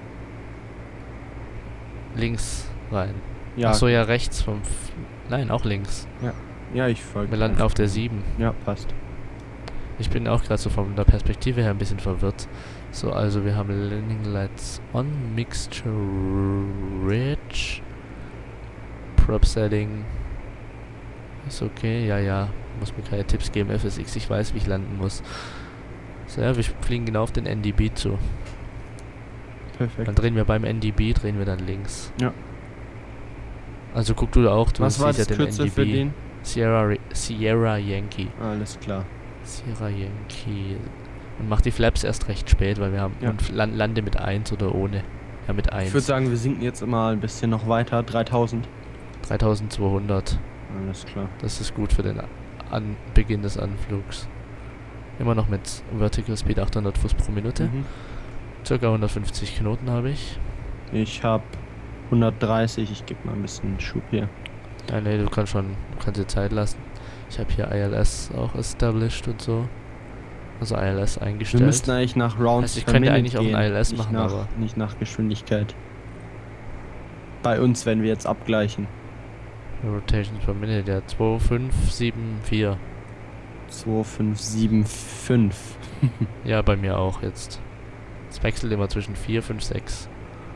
links rein. Ja. Ach so, ja, rechts vom... F Nein, auch links. Ja, ich folge. Wir landen auf der sieben. Ja, passt. Ich bin auch gerade so von der Perspektive her ein bisschen verwirrt. So, also wir haben Landing Lights on, Mixture Rich, Prop Setting. Ist okay, ja, ja. Muss mir keine Tipps geben, F S X, ich weiß, wie ich landen muss. So, ja, wir fliegen genau auf den N D B zu. Dann Perfekt. drehen wir beim N D B, drehen wir dann links. Ja. Also guck du da auch, du Was war siehst das ja den Kürzel N D für B. den? Sierra, Re- Sierra Yankee. Alles klar. Sierra Yankee. Und mach die Flaps erst recht spät, weil wir haben... Ja. Und lan- lande mit eins oder ohne. Ja, mit Ich würde eins. sagen, wir sinken jetzt mal ein bisschen noch weiter. dreitausend. dreitausendzweihundert. Alles klar. Das ist gut für den An Beginn des Anflugs. Immer noch mit Vertical Speed achthundert Fuß pro Minute. Mhm. Circa hundertfünfzig Knoten habe ich. Ich habe hundertdreißig. Ich gebe mal ein bisschen Schub hier. Ja, nee, du kannst schon... Du kannst dir Zeit lassen. Ich habe hier I L S auch established und so. Also I L S eingestellt. Wir müssten eigentlich nach Rounds Heißt, ich per könnte Minute eigentlich auch ein gehen, I L S nicht machen, nach, aber- nicht nach Geschwindigkeit. Bei uns, wenn wir jetzt abgleichen. Rotations per Minute, ja, zwei fünf sieben vier. zwei fünf sieben fünf. Ja, bei mir auch jetzt. Es wechselt immer zwischen vier, fünf, sechs.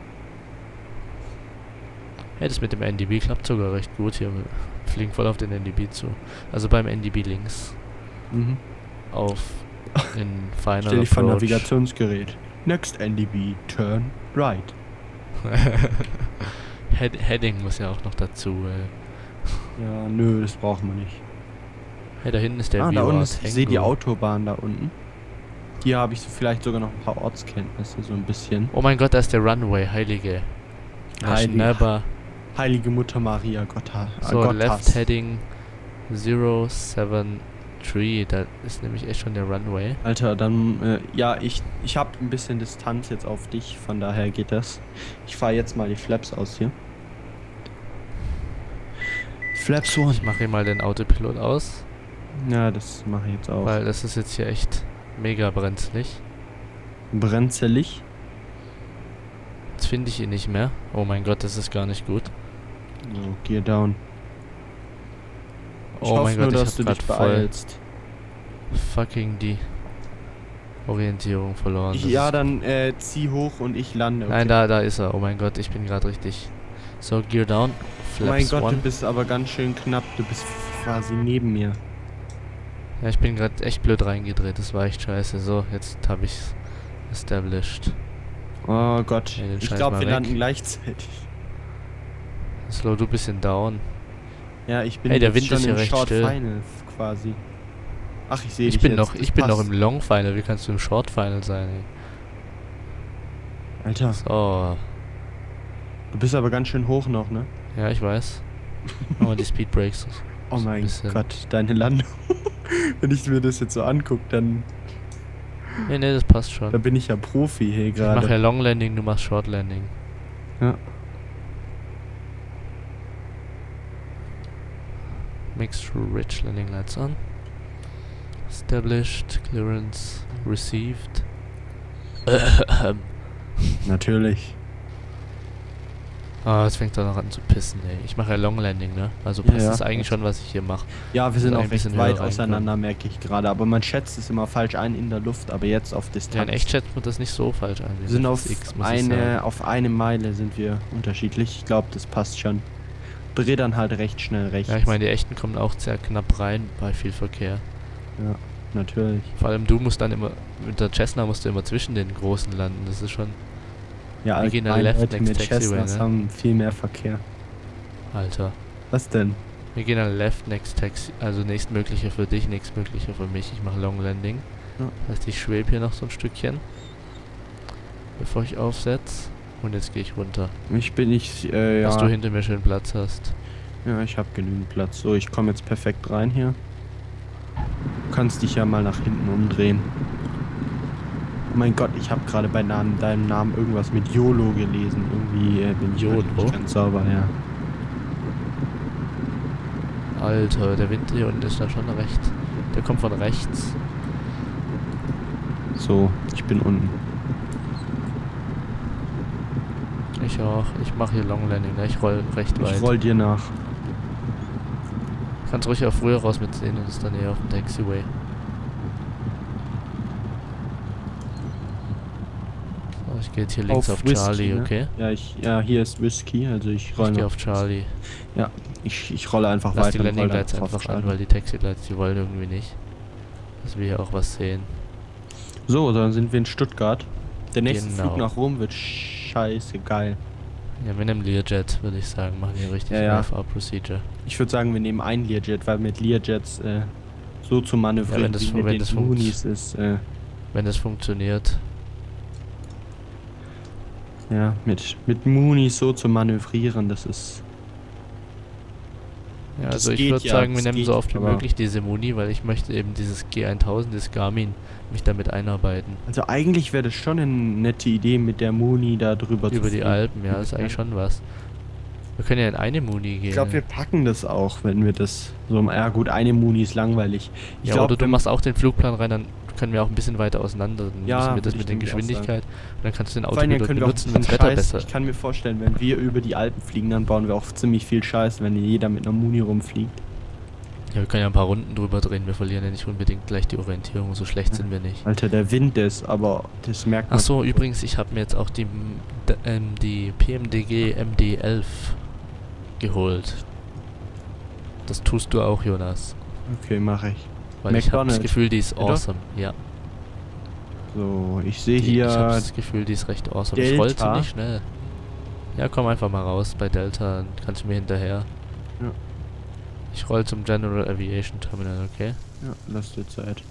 Ja, das mit dem N D B klappt sogar recht gut hier. Wir fliegen voll auf den N D B zu. Also beim N D B links. Mhm. Auf in Final Stell dich vor Approach. Navigationsgerät. Next N D B, turn right. Head Heading muss ja auch noch dazu. Äh. Ja, nö, das brauchen wir nicht. Hey, da hinten ist der ah, da Viewer unten ist, ich sehe die Tango. Autobahn da unten. Hier habe ich so vielleicht sogar noch ein paar Ortskenntnisse, so ein bisschen. Oh mein Gott, da ist der Runway, heilige. Heilig- Schneller. Heilige Mutter Maria, Gotta, So, Gottas. Left Heading null sieben drei, da ist nämlich echt schon der Runway. Alter, dann, äh, ja, ich, ich habe ein bisschen Distanz jetzt auf dich, von daher geht das. Ich fahre jetzt mal die Flaps aus hier. Flaps one. Ich mache hier mal den Autopilot aus, Ja, das mache ich jetzt auch. weil das ist jetzt hier echt mega brenzlig. Brenzelig. Jetzt finde ich ihn nicht mehr. Oh mein Gott, das ist gar nicht gut. So, Gear down. Ich Oh hoffe mein nur, Gott, ich dass du hab dich grad voll beeilst. fucking die Orientierung verloren. Das Ja, ist- dann äh, zieh hoch und ich lande. Nein, da, da ist er. Oh mein Gott, ich bin gerade richtig. So, Gear down. Oh mein Flaps Gott, one. du bist aber ganz schön knapp. Du bist quasi neben mir. Ja, ich bin gerade echt blöd reingedreht. Das war echt scheiße. So, jetzt habe ich's established. Oh Gott, Ja, den ich scheiß glaube, mal wir weg. landen gleichzeitig. Slow, du bisschen down. Ja, ich bin Hey, der jetzt Wind schon ist hier im recht Short still. Final quasi. Ach, ich sehe Ich dich bin jetzt. noch, Das ich bin noch passt. im Long Final. Wie kannst du im Short Final sein, ey? Alter, So. du bist aber ganz schön hoch noch, ne? Ja, ich weiß. Aber die Speed Breaks. Oh so ein mein bisschen. Gott, deine Landung. Wenn ich mir das jetzt so angucke, dann Nee, nee, das passt schon. da bin ich ja Profi hier Ich mache ja gerade. Long Landing, du machst Short Landing. Ja. Mixed Rich Landing Lights on. Established. Clearance received. Natürlich. Ah, es fängt doch noch an zu pissen, ey. Ich mache ja Long Landing, ne? Also Ja, passt ja. das eigentlich schon, was ich hier mache. Ja, wir sind Also auch ein bisschen recht weit höher auseinander, merke ich gerade. Aber man schätzt es immer falsch ein in der Luft, aber jetzt auf Distanz. Ja, in echt schätzt man das nicht so falsch an. Wir sind auf X, muss ich eine, sagen. auf eine Meile sind wir unterschiedlich. Ich glaube, das passt schon. Dreh dann halt recht schnell rechts. Ja, ich meine, die echten kommen auch sehr knapp rein bei viel Verkehr. Ja, natürlich. Vor allem du musst dann immer, mit der Cessna musst du immer zwischen den großen landen. Das ist schon, Ja, Wir gehen dann allgemein left Leute next mit taxiway, Cessnas ne? haben viel mehr Verkehr. Alter. Was denn? Wir gehen dann left next taxi, also nächstmögliche für dich, nächstmögliche für mich. Ich mache Long Landing. Ja. Das heißt, ich schwebe hier noch so ein Stückchen, bevor ich aufsetze. Und jetzt gehe ich runter. Ich bin nicht, äh, ja. Dass du hinter mir schön Platz hast. Ja, ich habe genügend Platz. So, ich komme jetzt perfekt rein hier. Du kannst dich ja mal nach hinten umdrehen. Oh mein Gott, ich habe gerade bei Namen, deinem Namen irgendwas mit YOLO gelesen. Irgendwie äh, bin ich YOLO? heute nicht ganz sauber, ja. Alter, der Wind hier unten ist da schon recht. Der kommt von rechts. So, ich bin unten. Ich auch. Ich mache hier Long Landing, ne? Ich roll recht weit. Ich roll dir nach. Kannst ruhig auch früher raus mitsehen und ist dann eher auf dem Taxiway. So, ich gehe jetzt hier links auf, Whisky, Charlie, ne? okay? Ja, ich, ja, hier ist Whisky, also ich roll Ich gehe noch. auf Charlie. Ja, ich, ich rolle einfach Lass weiter. die und Landing roll Lights auf einfach an, Charlie. weil die Taxi Lights, die wollen irgendwie nicht. Dass wir hier auch was sehen. So, dann sind wir in Stuttgart. Der nächste Genau. Flug nach Rom wird scheiße geil. Ja, wir nehmen Learjet, würde ich sagen. Machen hier richtig Ja, ja. I F R-Procedure. Ich würde sagen, wir nehmen ein Learjet, weil mit Learjets äh, so zu Ja, manövrieren, wenn das wie fu- mit wenn den das funkt. Moonies ist, äh, Wenn das funktioniert. ja, mit, mit Moonies so zu manövrieren, das ist... Ja, Das also ich geht würde ja, sagen, wir das nehmen geht, so oft wie aber- möglich diese Muni, weil ich möchte eben dieses G tausend, das Garmin, mich damit einarbeiten. Also eigentlich wäre das schon eine nette Idee, mit der Mooni da drüber zu Über die fliegen. Alpen, ja, das ist eigentlich schon was. Wir können ja in eine Muni gehen. Ich glaube, wir packen das auch, wenn wir das so... Ja gut, eine Mooni ist langweilig. Ich ja, glaub, oder du wenn- machst auch den Flugplan rein, dann können wir auch ein bisschen weiter auseinander. Dann Ja, müssen wir das würde mit ich der nämlich auch Geschwindigkeit. Und dann kannst du den Vor allem Autopilot können wir auch benutzen, wenn das diesen Wetter Scheiß, besser ich kann mir vorstellen, wenn wir über die Alpen fliegen, dann bauen wir auch ziemlich viel Scheiß, wenn jeder mit einer Muni rumfliegt. Ja, wir können ja ein paar Runden drüber drehen. Wir verlieren ja nicht unbedingt gleich die Orientierung. So schlecht Ja. sind wir nicht. Alter, der Wind ist, aber das merkt man. Ach so, übrigens, ich habe mir jetzt auch die, d- ähm, die P M D G M D elf geholt. Das tust du auch, Jonas. Okay, mache ich. Weil ich habe das McDonald's. Gefühl, die ist Ja, doch. awesome. Ja, So, ich sehe die, hier. ich habe das Gefühl, die ist recht awesome. Ich Delta. roll ziemlich schnell. Ja, komm einfach mal raus bei Delta, dann kannst du mir hinterher. Ja. Ich roll zum General Aviation Terminal, okay? Ja, lass dir Zeit.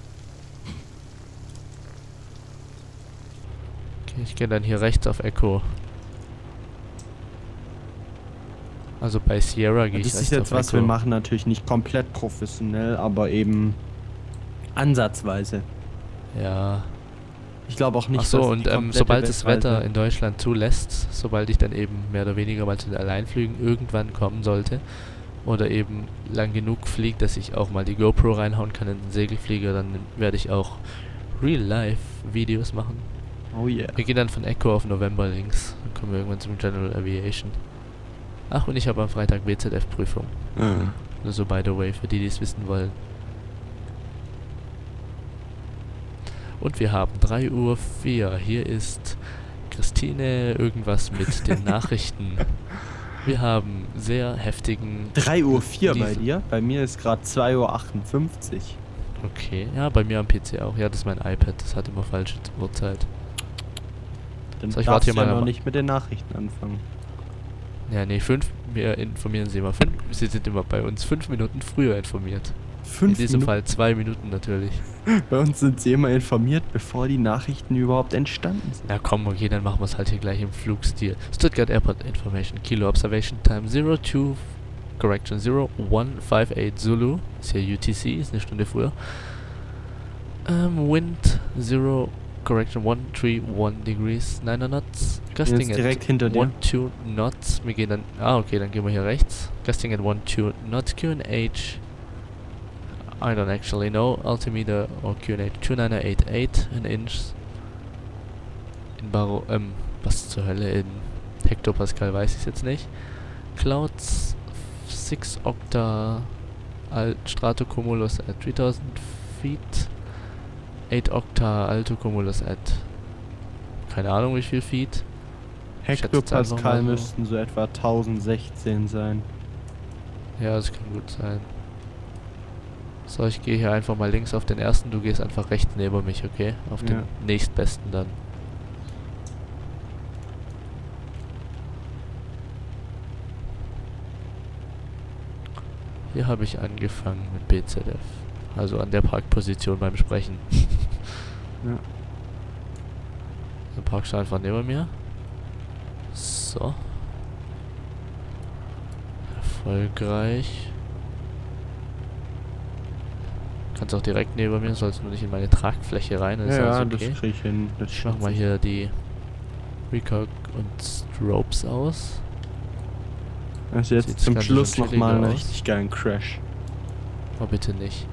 Okay, ich gehe dann hier rechts auf Echo. Also bei Sierra gehe ich Das rechts ist jetzt auf was Echo. wir machen, natürlich nicht komplett professionell, aber eben ansatzweise. Ja. Ich glaube auch nicht, Ach so, dass und die ähm, komplette sobald das Weltreise- Wetter in Deutschland zulässt, sobald ich dann eben mehr oder weniger mal zu den Alleinflügen irgendwann kommen sollte oder eben lang genug fliegt, dass ich auch mal die GoPro reinhauen kann in den Segelflieger, dann werde ich auch Real-Life-Videos machen. Oh yeah. Wir gehen dann von Echo auf November links, dann kommen wir irgendwann zum General Aviation. Ach, und ich habe am Freitag B Z F-Prüfung. Mhm. Nur so by the way, für die, die es wissen wollen. Und wir haben drei Uhr vier. Hier ist Christine irgendwas mit den Nachrichten. Wir haben sehr heftigen... drei Uhr vier bei Diese- dir? Bei mir ist gerade zwei Uhr achtundfünfzig. Okay, ja, bei mir am P C auch. Ja, das ist mein iPad, das hat immer falsche Uhrzeit. Dann So, ich darfst warte hier du ja mal noch am- nicht mit den Nachrichten anfangen. Ja, nee, fünf, wir informieren Sie immer fünf, Sie sind immer bei uns fünf Minuten früher informiert. Fünf In diesem Minuten. Fall zwei Minuten natürlich. Bei uns sind sie immer informiert, bevor die Nachrichten überhaupt entstanden sind. Ja komm, okay, dann machen wir es halt hier gleich im Flugstil. Stuttgart Airport Information, Kilo Observation Time zero two, Correction zero one five eight Zulu, ist hier U T C, ist eine Stunde früher. Ähm, Wind zero, Correction one three one degrees, nine knots, Gusting Jetzt direkt hinter at dir. one two knots, wir gehen dann, ah okay, dann gehen wir hier rechts. Gusting at one two knots, Q and H, I don't actually know, altimeter or Q and H two nine eight eight, an inch. In Baro, ähm, was zur Hölle, in Hektopascal weiß ich jetzt nicht. Clouds six Octa Al Stratocumulus at three thousand feet. eight Octa Altocumulus at keine Ahnung wie viel Feet. schätze jetzt einfach Hektopascal mal so. müssten so etwa tausendsechzehn sein. Ja, das kann gut sein. So, ich gehe hier einfach mal links auf den ersten, du gehst einfach rechts neben mich, okay? Auf Ja. den nächstbesten dann. Hier habe ich angefangen mit B Z F. Also an der Parkposition beim Sprechen. Ja. Dann parkst du einfach neben mir. So. Erfolgreich. Kannst auch direkt neben mir, sollst nur nicht in meine Tragfläche rein. Dann ist Ja, ja, alles okay. das krieg ich hin. Das Ich mach mal schaffe hier die Recog und Strobes aus. ich. Also jetzt Sieht's zum ganz Schluss schön nochmal einen chillig aus. richtig geilen Crash. Oh, bitte nicht.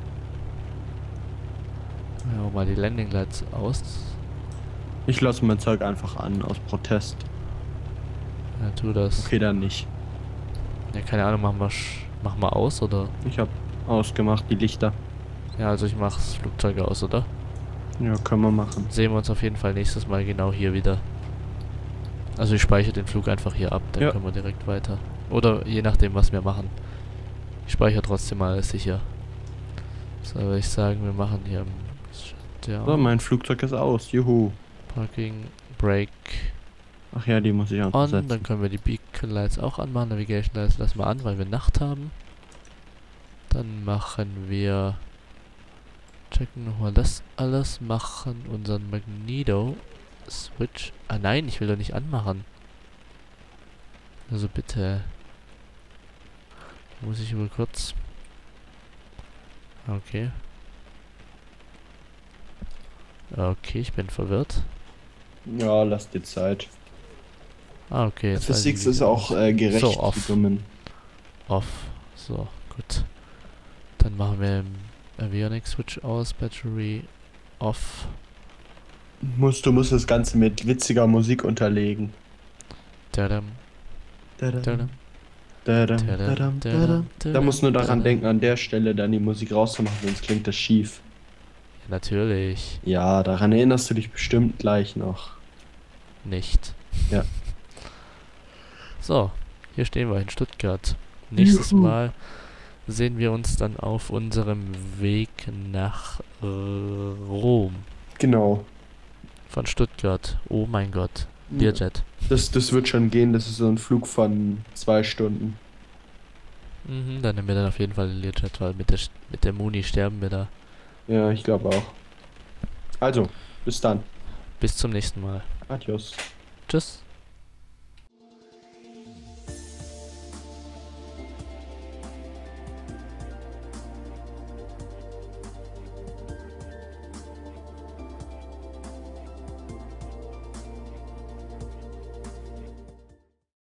Ja, mal die Landing Lights aus. Ich lasse mein Zeug einfach an, aus Protest. Ja, tu das. Okay, dann nicht. Ja, keine Ahnung, machen wir sch- mach mal aus, oder? Ich hab ausgemacht, die Lichter. Ja, also ich mach das Flugzeug aus, oder? Ja, können wir machen. Sehen wir uns auf jeden Fall nächstes Mal genau hier wieder. Also ich speichere den Flug einfach hier ab, dann Ja. können wir direkt weiter. Oder je nachdem, was wir machen. Ich speichere trotzdem mal, ist sicher. So, würde ich sagen, wir machen hier ja, So, mein Flugzeug ist aus. Juhu. Parking, Brake Ach ja, die muss ich on. ansetzen. Dann können wir die Beacon Lights auch anmachen. Navigation Lights lassen wir an, weil wir Nacht haben. Dann machen wir... Checken nochmal das alles. Machen unseren Magneto Switch. Ah nein, ich will doch nicht anmachen. Also bitte. Muss ich mal kurz... Okay. Okay, ich bin verwirrt. Ja, lass dir Zeit. Ah, okay. Jetzt weiß ich, Physik wie ist die- auch äh, gerecht So, für off. Dummen. Off. So, gut. Dann machen wir im Avionics Switch aus. Battery off. Musst, du musst das Ganze mit witziger Musik unterlegen. Tadam, Dadam, tadam, dadam, tadam, dadam, tadam, dadam. Da musst du nur daran tadam. denken, an der Stelle dann die Musik rauszumachen, sonst klingt das schief. Ja, natürlich Ja, daran erinnerst du dich bestimmt gleich noch. nicht. Ja. So, hier stehen wir in Stuttgart. Nächstes Juhu. Mal sehen wir uns dann auf unserem Weg nach äh, Rom. Genau. Von Stuttgart. Oh mein Gott. Learjet. Das, das wird schon gehen, das ist so ein Flug von zwei Stunden. Mhm, dann nehmen wir dann auf jeden Fall den Learjet, weil mit der, Sch- mit der Muni sterben wir da. Ja, ich glaube auch. Also, bis dann. Bis zum nächsten Mal. Adios. Tschüss.